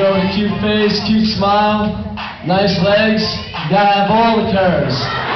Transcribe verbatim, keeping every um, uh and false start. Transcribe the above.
girl with a cute face, cute smile, nice legs. You gotta have all the curves.